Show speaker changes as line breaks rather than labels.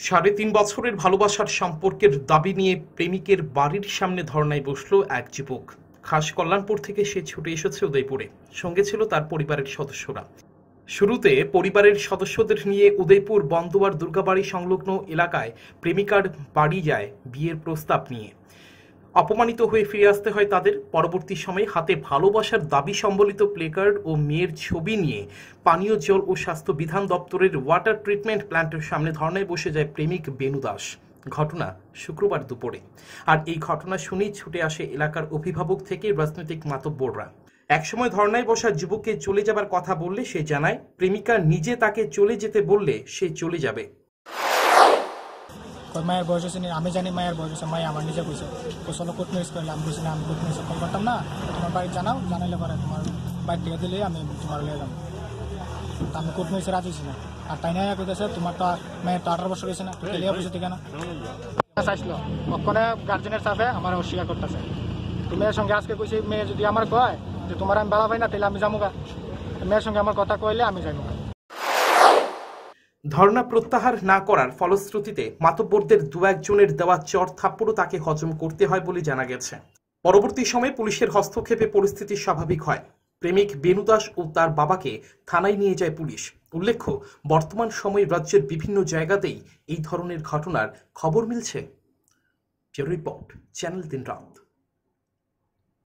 ৩.৫ বছরের ভালোবাসার সম্পর্কের দাবি নিয়ে প্রেমিকের বাড়ির সামনে ধর্নায় বসল এক যুবক। খাস কল্যাণপুর থেকে সে ছুটে এসেছে উদয়পুরে। সঙ্গে ছিল তার পরিবারের সদস্যরা। শুরুতে পরিবারের সদস্যদের নিয়ে উদয়পুর বন্দোয়ার দুর্গাবাড়ি সংলগ্ন এলাকায় প্রেমিকার বাড়ি যায় বিয়ের প্রস্তাব নিয়ে। অপমানিত হয়ে ফিরে আসতে হয় তাদের। পরবর্তী সময়ে হাতে ভালোবাসার দাবি সম্বলিত প্লেকার্ড ও মেয়ের ছবি নিয়ে পানীয় জল ও স্বাস্থ্য বিধান দপ্তরের ওয়াটার ট্রিটমেন্ট প্ল্যান্টের সামনে ধর্নায় বসে যায় প্রেমিক বেনু দাস। ঘটনা শুক্রবার দুপুরে। আর এই ঘটনা শুনেই ছুটে আসে এলাকার অভিভাবক থেকে রাজনৈতিক মাতব্বররা। একসময় ধর্নায় বসা যুবককে চলে যাবার কথা বললে সে জানায় প্রেমিকা নিজে তাকে চলে যেতে বললে সে চলে যাবে।
মায়ের বয়স হচ্ছে আমি জানি মায়ের বয়স হচ্ছে, মায়ের আমার নিজে কইছে চলো কোর্ট ম্যারেজ করলে আমি বলছি না, আমি কোর্ট ম্যারেজ কল করতাম না, তোমার বাড়ি জানাও, জানাইলে পরে তোমার বাড়ি থেকে দিলে আমি তোমার লিয়ে যাবো। তা আমি কোর্ট ম্যারেজে রাজি ছি না। আর তাই না কইতেছে তোমার তো মেয়ের তো 18 বছর হয়েছে না, তো লিয়ে বসে ঠিক না চাইছিল ওখানে গার্জেনের সাথে আমার অস্বীকার করতেছে। তো মেয়ের সঙ্গে আজকে কইছি, মেয়ে যদি আমার কয় যে তোমার আমি বালা পাই না তাহলে আমি যাবো গা, মেয়ের সঙ্গে আমার কথা কইলে আমি যাবো গা।
ধর্ণা প্রত্যাহার না করার ফলশ্রুতিতে মাতব্বরদের দু একজনের দেওয়া চড় থাপ্পড়ও তাকে হজম করতে হয় বলে জানা গেছে। পরবর্তী সময়ে পুলিশের হস্তক্ষেপে পরিস্থিতি স্বাভাবিক হয়। প্রেমিক বেনু দাস ও তার বাবাকে থানায় নিয়ে যায় পুলিশ। উল্লেখ্য, বর্তমান সময়ে রাজ্যের বিভিন্ন জায়গাতেই এই ধরনের ঘটনার খবর মিলছে। রিপোর্ট চ্যানেল 3 রাত।